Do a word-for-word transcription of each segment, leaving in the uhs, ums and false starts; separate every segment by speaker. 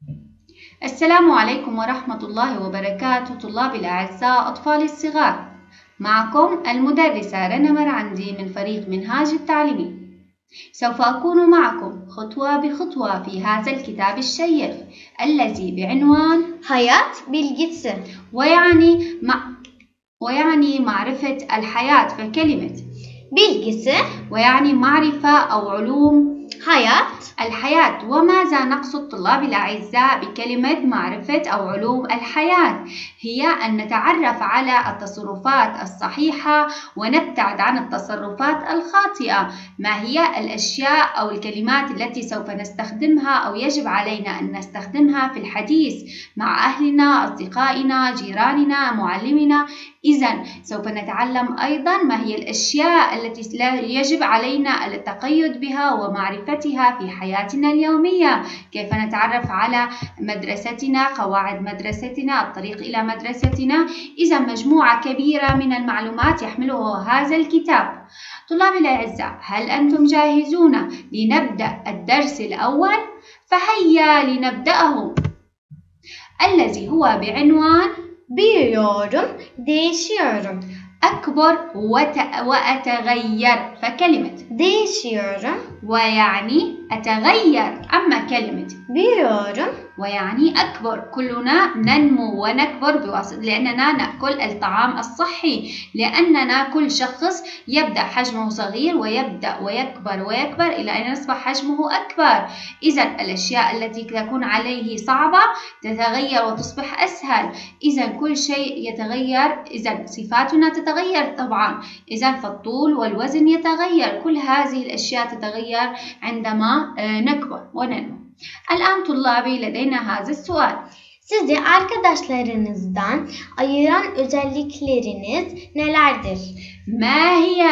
Speaker 1: السلام عليكم ورحمة الله وبركاته طلابي الأعزاء أطفالي الصغار. معكم المدرسة رنا مرعندي من فريق منهاج التعليمي. سوف أكون معكم خطوة بخطوة في هذا الكتاب الشيق الذي بعنوان
Speaker 2: حياة بالجسم
Speaker 1: ويعني مع ويعني معرفة الحياة. فكلمة
Speaker 2: بالجسم
Speaker 1: ويعني معرفة أو علوم
Speaker 2: حياة
Speaker 1: الحياة. وماذا نقصد طلابي الأعزاء بكلمة معرفة أو علوم الحياة؟ هي أن نتعرف على التصرفات الصحيحة ونبتعد عن التصرفات الخاطئة. ما هي الأشياء أو الكلمات التي سوف نستخدمها أو يجب علينا أن نستخدمها في الحديث مع أهلنا، أصدقائنا، جيراننا، معلمنا؟ إذن سوف نتعلم أيضا ما هي الأشياء التي لا يجب علينا التقيد بها ومعرفتها في حياتنا اليومية. كيف نتعرف على مدرستنا، قواعد مدرستنا، الطريق إلى مدرستنا. إذا مجموعة كبيرة من المعلومات يحملها هذا الكتاب. طلابي الأعزاء، هل أنتم جاهزون لنبدأ الدرس الأول؟ فهيا لنبدأه، الذي هو بعنوان
Speaker 2: Büyüyorum, değişiyorum.
Speaker 1: أكبر وت... وأتغير. فكلمة
Speaker 2: Değişiyorum
Speaker 1: ويعني أتغير، أما كلمة
Speaker 2: büyüyorum
Speaker 1: ويعني أكبر. كلنا ننمو ونكبر بواسطة لأننا نأكل الطعام الصحي، لأننا كل شخص يبدأ حجمه صغير ويبدأ ويكبر ويكبر إلى أن يصبح حجمه أكبر. إذا الأشياء التي تكون عليه صعبة تتغير وتصبح أسهل. إذا كل شيء يتغير، إذا صفاتنا تتغير طبعا. إذا فالطول والوزن يتغير، كل هذه الأشياء تتغير عندما نكبر وننمو. الآن طلابي لدينا هذا السؤال.
Speaker 2: Sizi arkadaşlarınızdan ayıran özellikleriniz nelerdir?
Speaker 1: ما هي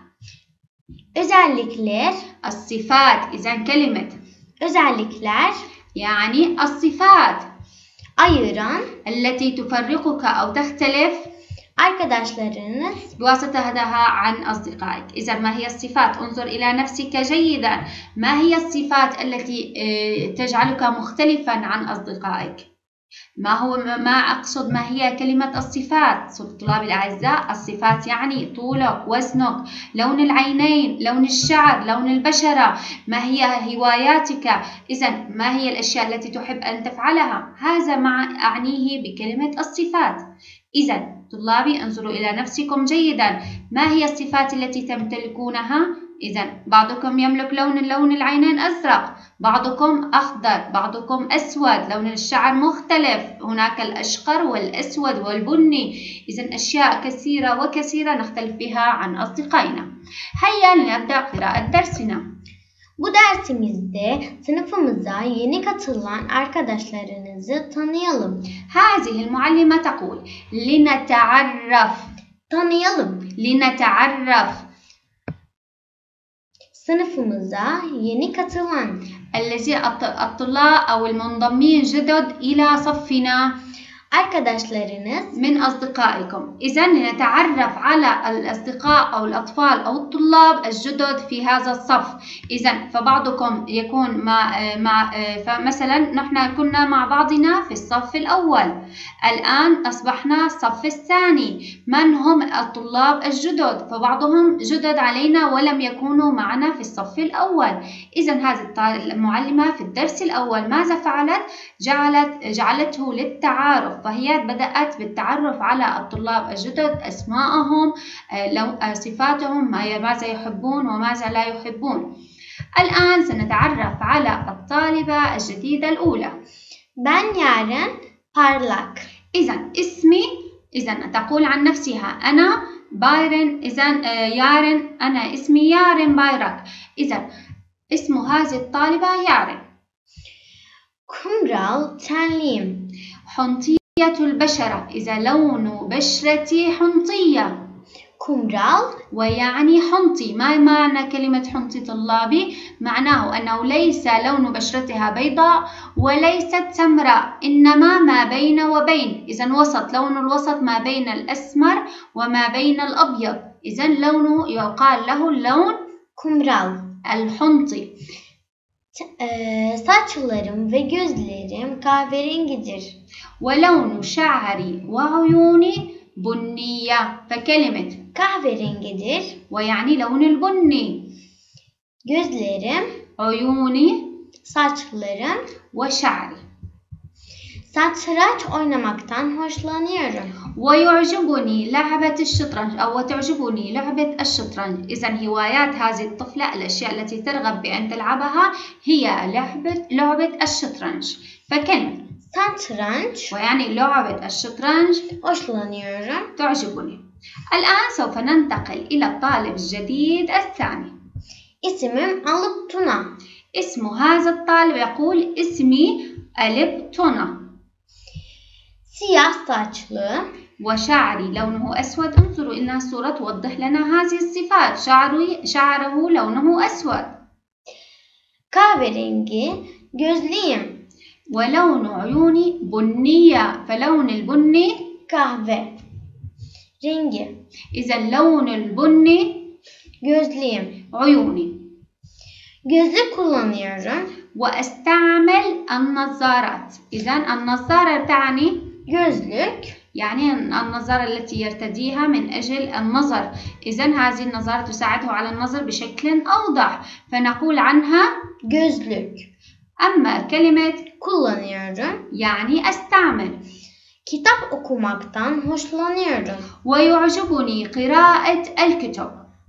Speaker 2: özellikler
Speaker 1: الصفات؟ إذا كلمة
Speaker 2: özellikler
Speaker 1: يعني الصفات
Speaker 2: ayıran
Speaker 1: التي تفرقك أو تختلف
Speaker 2: arkadaşlarınız
Speaker 1: بواسطتها عن أصدقائك. إذا ما هي الصفات؟ انظر إلى نفسك جيدا. ما هي الصفات التي تجعلك مختلفا عن أصدقائك؟ ما هو ما أقصد ما هي كلمة الصفات؟ طلابي الأعزاء، الصفات يعني طولك، وزنك، لون العينين، لون الشعر، لون البشرة. ما هي هواياتك؟ إذا ما هي الأشياء التي تحب أن تفعلها؟ هذا ما أعنيه بكلمة الصفات. إذا طلابي انظروا إلى نفسكم جيدا. ما هي الصفات التي تمتلكونها؟ إذا بعضكم يملك لون لون العينين أزرق، بعضكم أخضر، بعضكم أسود، لون الشعر مختلف، هناك الأشقر والأسود والبني. إذا أشياء كثيرة وكثيرة نختلف بها عن أصدقائنا. هيا لنبدأ قراءة درسنا.
Speaker 2: Bu dersimizde sınıfımıza yeni katılan arkadaşlarınızı tanıyalım.
Speaker 1: هذه المعلمة تقول لنتعرف.
Speaker 2: Tanıyalım.
Speaker 1: لنتعرف.
Speaker 2: Sınıfımıza yeni katılan
Speaker 1: الذي الطلاب أو المنضمين جدد إلى صفنا.
Speaker 2: arkadaşlarınız
Speaker 1: من أصدقائكم. إذا لنتعرف على الأصدقاء أو الأطفال أو الطلاب الجدد في هذا الصف. إذا فبعضكم يكون مع مع فمثلا نحن كنا مع بعضنا في الصف الأول، الآن أصبحنا الصف الثاني. من هم الطلاب الجدد؟ فبعضهم جدد علينا ولم يكونوا معنا في الصف الأول. إذا هذه المعلمة في الدرس الأول ماذا فعلت؟ جعلت جعلته للتعارف، فهي بدأت بالتعرف على الطلاب الجدد، أسماءهم، صفاتهم، ماذا يحبون وماذا لا يحبون. الآن سنتعرف على الطالبة الجديدة الأولى.
Speaker 2: Ben Yaren Parlak.
Speaker 1: إذا اسمي، إذا تقول عن نفسها أنا بايرن. إذا يارن، أنا اسمي يارن بايرك. إذا اسم هذه الطالبة يارن.
Speaker 2: Kumral tenliyim.
Speaker 1: حنطية البشرة، إذا لون بشرتي حنطية.
Speaker 2: kumral
Speaker 1: ويعني حنطي. ما معنى كلمة حنطي طلابي؟ معناه أنه ليس لون بشرتها بيضاء وليست سمراء، إنما ما بين وبين. إذا وسط، لون الوسط ما بين الأسمر وما بين الأبيض. إذا لونه يقال له اللون
Speaker 2: kumral
Speaker 1: الحنطي.
Speaker 2: Eee, saçlarım ve gözlerim kahverengidir.
Speaker 1: ولون شعري وعيوني بنية. فكلمة
Speaker 2: Kahverengidir.
Speaker 1: ويعني لون البني،
Speaker 2: Gözlerim,
Speaker 1: عيوني
Speaker 2: saçlarım.
Speaker 1: وشعري.
Speaker 2: Satranç oynamaktan hoşlanıyorum.
Speaker 1: ويعجبني لعبة الشطرنج أو وتعجبني لعبة الشطرنج. إذا هوايات هذه الطفلة، الأشياء التي ترغب بأن تلعبها هي لعبة لعبة الشطرنج. فكلمة
Speaker 2: Satranç
Speaker 1: ويعني لعبة الشطرنج
Speaker 2: hoşlanıyorum.
Speaker 1: تعجبني. الآن سوف ننتقل إلى الطالب الجديد الثاني.
Speaker 2: İsmim Alıp Tuna.
Speaker 1: اسم هذا الطالب يقول اسمي ألب تونا.
Speaker 2: Siyah saçlı.
Speaker 1: وشعري لونه أسود. انظروا إنها الصورة توضح لنا هذه الصفات. شعري شعره لونه أسود.
Speaker 2: Kahverengi. Gözlüyüm.
Speaker 1: ولون عيوني بنية. فلون البني
Speaker 2: Kahve. Rengi.
Speaker 1: إذا لون البني
Speaker 2: Gözlüyüm.
Speaker 1: عيوني.
Speaker 2: Gözlük kullanıyorum.
Speaker 1: وأستعمل النظارات. إذا النظارة تعني
Speaker 2: Gözlük.
Speaker 1: يعني النظارة التي يرتديها من أجل النظر. إذا هذه النظارة تساعده على النظر بشكل أوضح، فنقول عنها
Speaker 2: Gözlük.
Speaker 1: أما كلمة
Speaker 2: Kullanıyorum.
Speaker 1: يعني أستعمل.
Speaker 2: Kitap okumaktan hoşlanıyorum.
Speaker 1: ويعجبني قراءة الكتب.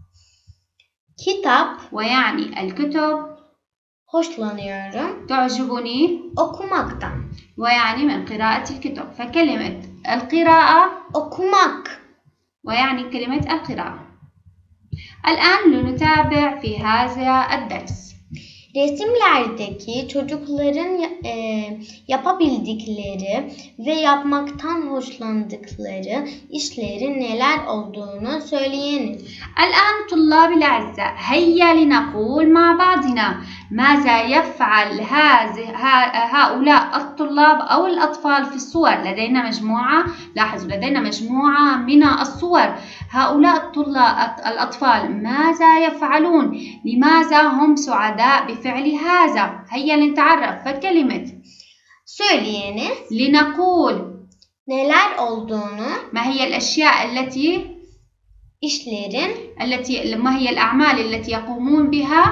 Speaker 2: Kitap.
Speaker 1: ويعني الكتب
Speaker 2: Hoşlanıyorum.
Speaker 1: تعجبني
Speaker 2: Okumaktan.
Speaker 1: ويعني من قراءة الكتب. فكلمة القراءة
Speaker 2: Okumak.
Speaker 1: ويعني كلمة القراءة. الآن لنتابع في هذا الدرس.
Speaker 2: Resimlerdeki çocukların e, yapabildikleri ve yapmaktan hoşlandıkları işlerin neler olduğunu söyleyiniz.
Speaker 1: الآن طلاب الأعزاء، هيا لنقول مع بعضنا ماذا يفعل هذه هؤلاء الطلاب أو الأطفال في الصور. لدينا مجموعة، لاحظوا لدينا مجموعة من الصور. هؤلاء الطلاب الأطفال ماذا يفعلون؟ لماذا هم سعداء بفعل هذا؟ هيا لنتعرف. فكلمة
Speaker 2: Söyleyiniz.
Speaker 1: لنقول
Speaker 2: Neler olduğunu.
Speaker 1: ما هي الأشياء التي
Speaker 2: işlerin
Speaker 1: التي ما هي الأعمال التي يقومون بها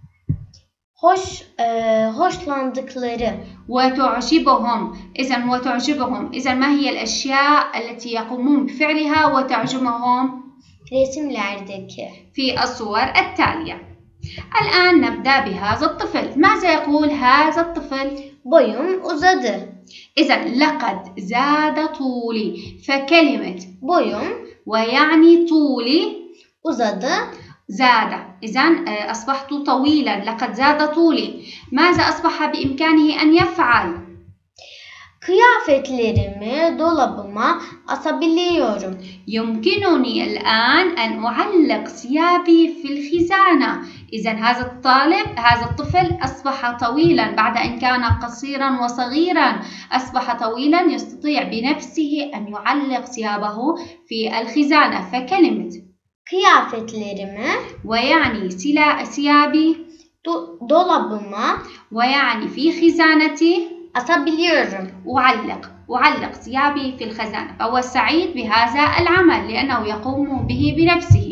Speaker 2: hoş e, hoşlandıkları.
Speaker 1: وتعجبهم. إذا وتعجبهم. إذا ما هي الأشياء التي يقومون بفعلها وتعجبهم
Speaker 2: resimlerdeki
Speaker 1: في الصور التالية. الآن نبدأ بهذا الطفل. ماذا يقول هذا الطفل؟
Speaker 2: boyum uzadı.
Speaker 1: إذا لقد زاد طولي. فكلمة
Speaker 2: boyum
Speaker 1: ويعني طولي
Speaker 2: uzadı.
Speaker 1: زاد. إذا أصبحت طويلا. لقد زاد طولي. ماذا أصبح بإمكانه أن يفعل؟
Speaker 2: Kıyafetlerimi dolabıma asabiliyorum.
Speaker 1: يمكنني الآن أن أعلق ثيابي في الخزانة. إذا هذا الطالب هذا الطفل أصبح طويلا بعد أن كان قصيرا وصغيرا. أصبح طويلا يستطيع بنفسه أن يعلق ثيابه في الخزانة. فكلمة
Speaker 2: Kıyafetlerimi
Speaker 1: ويعني ثيابي
Speaker 2: do dolabıma
Speaker 1: ويعني في خزانتي
Speaker 2: asabiliyorum.
Speaker 1: أعلق أعلق ثيابي في الخزانة. فهو سعيد بهذا العمل لأنه يقوم به بنفسه.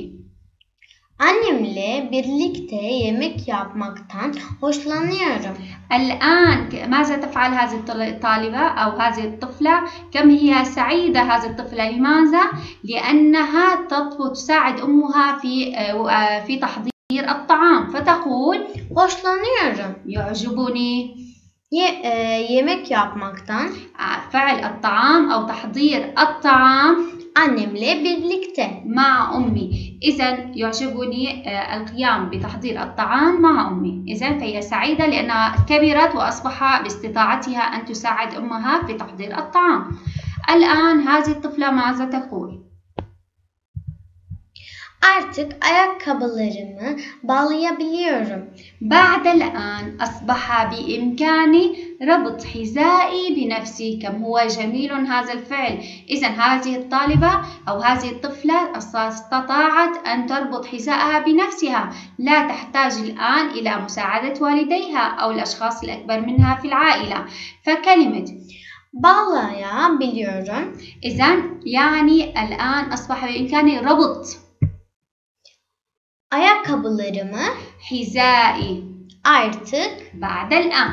Speaker 2: Annemle birlikte yemek yapmaktan hoşlanıyorum.
Speaker 1: الآن ماذا تفعل هذه الطالبة أو هذه الطفلة؟ كم هي سعيدة هذه الطفلة. لماذا؟ لأنها تساعد أمها في في تحضير الطعام. فتقول
Speaker 2: hoşlanıyorum.
Speaker 1: يعجبني
Speaker 2: Ye, e, yemek yapmaktan
Speaker 1: فعل الطعام أو تحضير الطعام
Speaker 2: annemle birlikte
Speaker 1: مع أمي. إذا يعجبني القيام بتحضير الطعام مع أمي. إذا فهي سعيدة لأنها كبرت وأصبح باستطاعتها أن تساعد أمها في تحضير الطعام. الآن هذه الطفلة ماذا تقول؟
Speaker 2: Artık ayakkabılarımı bağlayabiliyorum.
Speaker 1: بعد الآن أصبح بإمكاني ربط حذائي بنفسي. كم هو جميل هذا الفعل. إذا هذه الطالبة أو هذه الطفلة استطاعت أن تربط حذاءها بنفسها، لا تحتاج الآن إلى مساعدة والديها أو الأشخاص الأكبر منها في العائلة. فكلمة
Speaker 2: bağlayabiliyorum.
Speaker 1: إذا يعني الآن أصبح بإمكاني ربط
Speaker 2: ayakkabılarımı
Speaker 1: حذائي
Speaker 2: artık
Speaker 1: بعد الآن.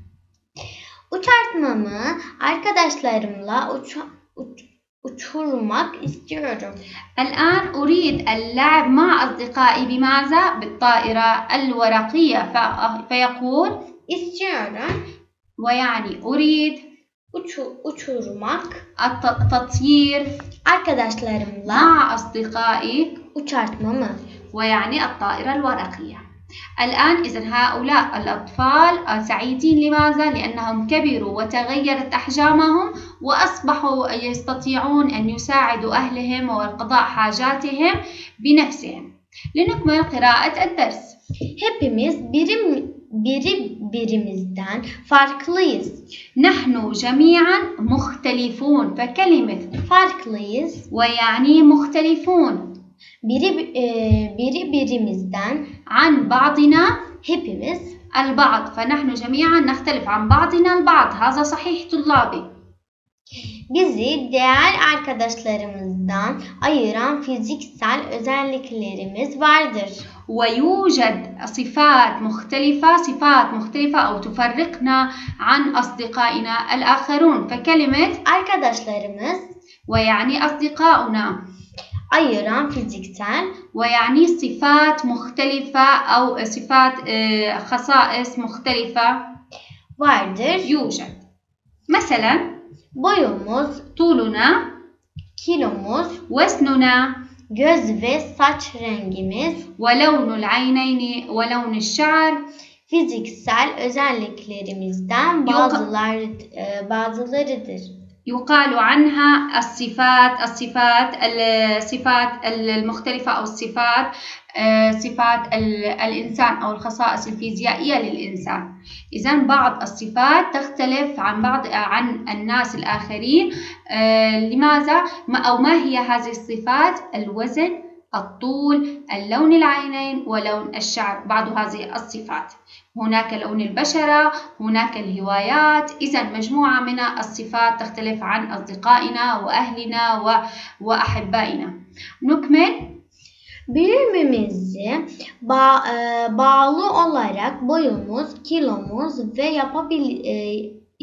Speaker 2: uçurtmamı arkadaşlarımla uç, uç, uçurmak istiyorum.
Speaker 1: الآن أريد اللعب مع أصدقائي بماذا؟ بالطائرة الورقية. فيقول
Speaker 2: istiyorum
Speaker 1: ويعني أريد
Speaker 2: uçu, uçurmak
Speaker 1: التطيير
Speaker 2: arkadaşlarımla
Speaker 1: مع أصدقائي
Speaker 2: uçurtmamı
Speaker 1: ويعني الطائرة الورقية. الآن إذن هؤلاء الأطفال سعيدين. لماذا؟ لأنهم كبروا وتغيرت أحجامهم وأصبحوا يستطيعون أن يساعدوا أهلهم وقضاء حاجاتهم بنفسهم. لنكمل قراءة الدرس.
Speaker 2: Hepimiz birim, biri birimizden farklıyız.
Speaker 1: نحن جميعا مختلفون. فكلمة
Speaker 2: farklıyız
Speaker 1: ويعني مختلفون.
Speaker 2: Biri, e, biri birimizden
Speaker 1: عن بعضنا
Speaker 2: hepimiz
Speaker 1: البعض. فنحن جميعا نختلف عن بعضنا البعض. هذا صحيح طلابي.
Speaker 2: Bizi diğer arkadaşlarımızdan ayıran fiziksel özelliklerimiz vardır.
Speaker 1: ويوجد صفات مختلفة صفات مختلفة أو تفرقنا عن أصدقائنا الآخرون. فكلمة
Speaker 2: arkadaşlarımız
Speaker 1: ويعني أصدقاؤنا
Speaker 2: ayıran fiziksel
Speaker 1: ويعني صفات مختلفة أو صفات خصائص مختلفة
Speaker 2: vardır.
Speaker 1: يوجد. مثلا
Speaker 2: boyumuz,
Speaker 1: طولنا،
Speaker 2: kilomuz,
Speaker 1: وزننا،
Speaker 2: göz ve saç rengimiz,
Speaker 1: ولون العينين ولون الشعر.
Speaker 2: fiziksel özelliklerimizden bazıları, bazılarıdır.
Speaker 1: يقال عنها الصفات الصفات الصفات المختلفة أو الصفات صفات الإنسان أو الخصائص الفيزيائية للإنسان. إذن بعض الصفات تختلف عن بعض عن الناس الآخرين. لماذا؟ أو ما هي هذه الصفات؟ الوزن، الطول، اللون العينين، ولون الشعر. بعض هذه الصفات. هناك لون البشرة، هناك الهوايات. إذا مجموعة من الصفات تختلف عن أصدقائنا وأهلنا وأحبائنا. نكمل.
Speaker 2: Büyümemize ba e, bağlı olarak boyumuz, kilomuz ve yapabil e,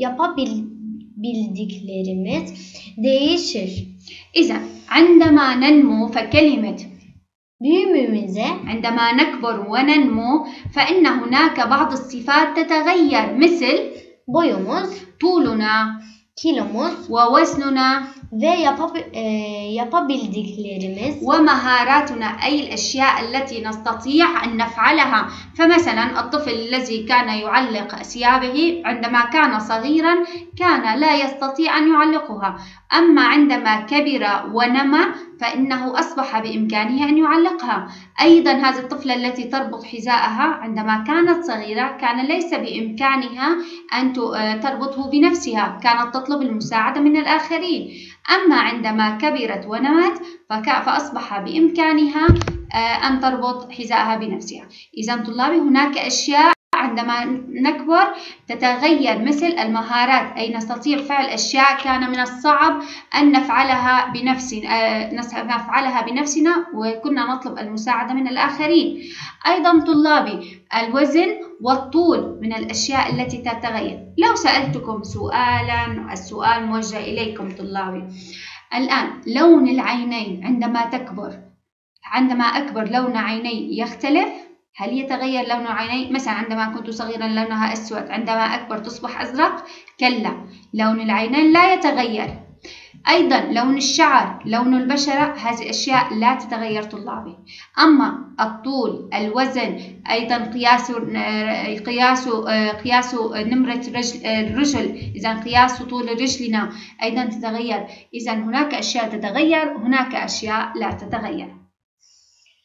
Speaker 2: yapabildiklerimiz değişir.
Speaker 1: إذا عندما ننمو فكلمة
Speaker 2: büyümemize
Speaker 1: عندما نكبر وننمو فإن هناك بعض الصفات تتغير مثل
Speaker 2: boyumuz,
Speaker 1: طولنا،
Speaker 2: kilomuz
Speaker 1: ووزننا
Speaker 2: ve yapab e, yapabildiklerimiz
Speaker 1: ومهاراتنا أي الأشياء التي نستطيع أن نفعلها. فمثلا الطفل الذي كان يعلق ثيابه عندما كان صغيرا كان لا يستطيع أن يعلقها، أما عندما كبر ونمى فإنه أصبح بإمكانه أن يعلقها. أيضا هذه الطفلة التي تربط حذاءها عندما كانت صغيرة كان ليس بإمكانها أن تربطه بنفسها، كانت تطلب المساعدة من الآخرين. أما عندما كبرت ونمت فأصبح بإمكانها أن تربط حذاءها بنفسها. إذا طلابي هناك أشياء عندما نكبر تتغير مثل المهارات، أي نستطيع فعل أشياء كان من الصعب أن نفعلها بنفسنا نفعلها بنفسنا وكنا نطلب المساعدة من الآخرين. أيضا طلابي الوزن والطول من الأشياء التي تتغير. لو سألتكم سؤالا، السؤال موجه إليكم طلابي الآن، لون العينين عندما تكبر عندما أكبر لون عيني يختلف؟ هل يتغير لون عيني؟ مثلا عندما كنت صغيرا لونها أسود، عندما أكبر تصبح أزرق؟ كلا، لون العينين لا يتغير. أيضا لون الشعر، لون البشرة، هذه أشياء لا تتغير طلابي. أما الطول، الوزن، أيضا قياس قياس قياس نمرة رجل الرجل، إذا قياس طول رجلنا أيضا تتغير. إذا هناك أشياء تتغير، هناك أشياء لا تتغير.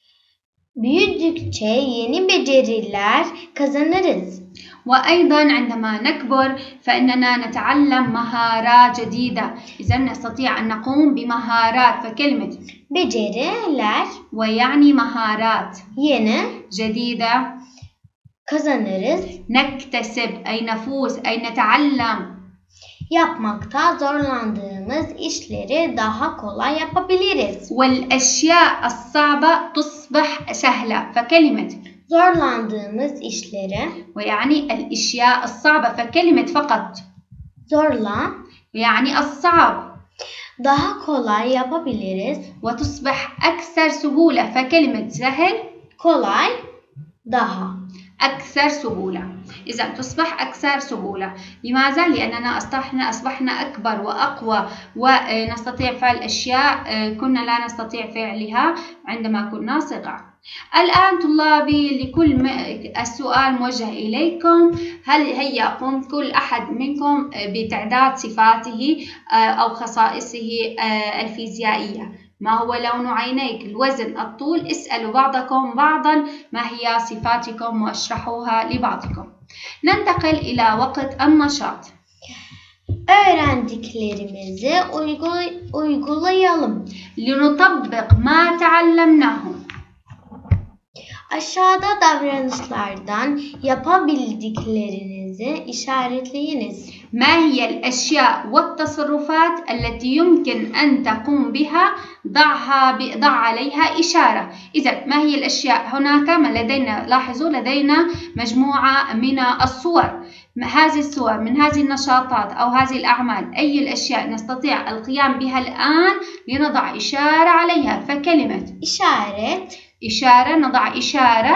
Speaker 2: Büyüdükçe yeni beceriler kazanırız.
Speaker 1: وأيضا عندما نكبر فإننا نتعلم مهارات جديدة. إذا نستطيع أن نقوم بمهارات، فكلمة
Speaker 2: beceriler
Speaker 1: ويعني مهارات
Speaker 2: yeni
Speaker 1: جديدة
Speaker 2: kazanırız.
Speaker 1: نكتسب أي نفوز أي نتعلم.
Speaker 2: Yapmakta zorlandığımız işleri daha kolay yapabiliriz.
Speaker 1: والأشياء الصعبة تصبح سهلة. فكلمة
Speaker 2: zorlandığımız işleri
Speaker 1: ويعني الأشياء الصعبة، فكلمة فقط
Speaker 2: zorla
Speaker 1: يعني الصعب
Speaker 2: daha kolay yapabiliriz.
Speaker 1: وتصبح أكثر سهولة، فكلمة سهل
Speaker 2: kolay daha
Speaker 1: أكثر سهولة. إذا تصبح أكثر سهولة. لماذا؟ لأننا أصبحنا أصبحنا أكبر وأقوى ونستطيع فعل أشياء كنا لا نستطيع فعلها عندما كنا صغار. الآن طلابي لكل السؤال موجه إليكم. هل هيا قم كل أحد منكم بتعداد صفاته أو خصائصه الفيزيائية. ما هو لون عينيك؟ الوزن، الطول. اسألوا بعضكم بعضا ما هي صفاتكم واشرحوها لبعضكم. ننتقل إلى وقت النشاط.
Speaker 2: Öğrendiklerimizi uygulayalım.
Speaker 1: لنطبق ما تعلمناه.
Speaker 2: Aşağıda davranışlardan yapabildiklerinizi işaretleyiniz.
Speaker 1: ما هي الأشياء والتصرفات التي يمكن أن تقوم بها؟ ضعها ضع عليها إشارة. إذا ما هي الأشياء؟ هناك ما لدينا، لاحظوا لدينا مجموعة من الصور. هذه الصور من هذه النشاطات أو هذه الأعمال، أي الأشياء نستطيع القيام بها الآن لنضع إشارة عليها. فكلمة
Speaker 2: işaret
Speaker 1: إشارة، نضع إشارة.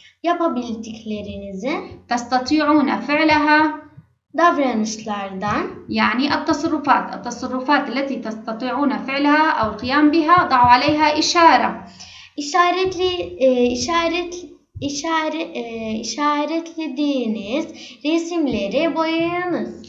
Speaker 2: yapabildiklerinizi
Speaker 1: تستطيعون فعلها.
Speaker 2: davranışlardan
Speaker 1: يعني التصرفات التصرفات التي تستطيعون فعلها أو القيام بها ضعوا عليها إشارة.
Speaker 2: İşaretli e, işaret işaret e, işaretlediğiniz resimleri boyayınız.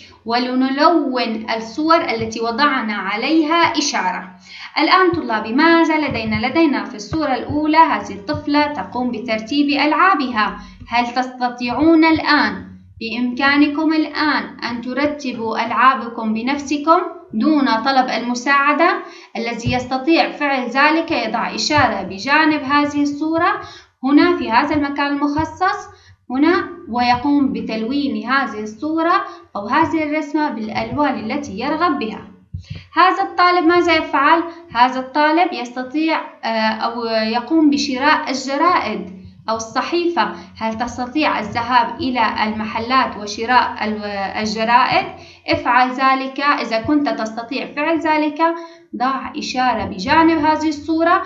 Speaker 1: ولنلون الصور التي وضعنا عليها إشارة. الآن طلابي ماذا لدينا؟ لدينا في الصورة الأولى هذه الطفلة تقوم بترتيب ألعابها. هل تستطيعون الآن بإمكانكم الآن أن ترتبوا ألعابكم بنفسكم دون طلب المساعدة؟ الذي يستطيع فعل ذلك يضع إشارة بجانب هذه الصورة هنا في هذا المكان المخصص هنا، ويقوم بتلوين هذه الصورة أو هذه الرسمة بالألوان التي يرغب بها. هذا الطالب ماذا يفعل؟ هذا الطالب يستطيع أو يقوم بشراء الجرائد أو الصحيفة. هل تستطيع الذهاب إلى المحلات وشراء الجرائد؟ افعل ذلك. إذا كنت تستطيع فعل ذلك ضع إشارة بجانب هذه الصورة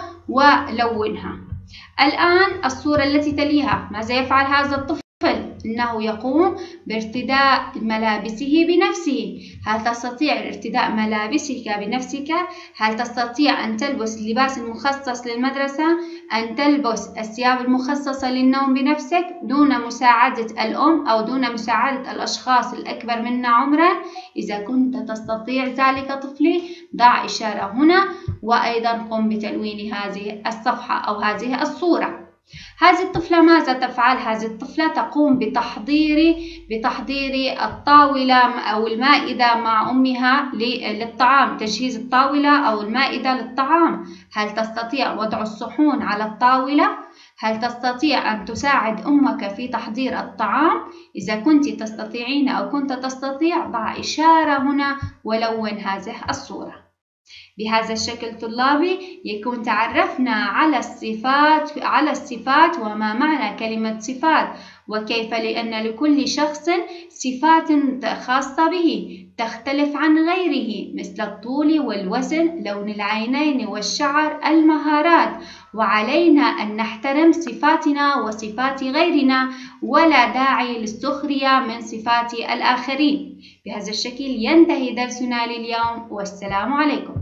Speaker 1: ولونها. الآن الصورة التي تليها، ماذا يفعل هذا الطفل؟ إنه يقوم بارتداء ملابسه بنفسه. هل تستطيع ارتداء ملابسك بنفسك؟ هل تستطيع أن تلبس اللباس المخصص للمدرسة؟ أن تلبس الثياب المخصصة للنوم بنفسك دون مساعدة الأم أو دون مساعدة الأشخاص الأكبر منا عمرا؟ إذا كنت تستطيع ذلك طفلي ضع إشارة هنا، وأيضا قم بتلوين هذه الصفحة أو هذه الصورة. هذه الطفلة ماذا تفعل؟ هذه الطفلة تقوم بتحضير بتحضير الطاولة أو المائدة مع أمها للطعام، تجهيز الطاولة أو المائدة للطعام. هل تستطيع وضع الصحون على الطاولة؟ هل تستطيع أن تساعد أمك في تحضير الطعام؟ إذا كنت تستطيعين أو كنت تستطيع ضع إشارة هنا ولون هذه الصورة. بهذا الشكل طلابي يكون تعرفنا على الصفات على الصفات وما معنى كلمة صفات، وكيف لأن لكل شخص صفات خاصة به تختلف عن غيره، مثل الطول والوزن، لون العينين والشعر، المهارات. وعلينا أن نحترم صفاتنا وصفات غيرنا، ولا داعي للسخرية من صفات الآخرين. بهذا الشكل ينتهي درسنا لليوم، والسلام عليكم.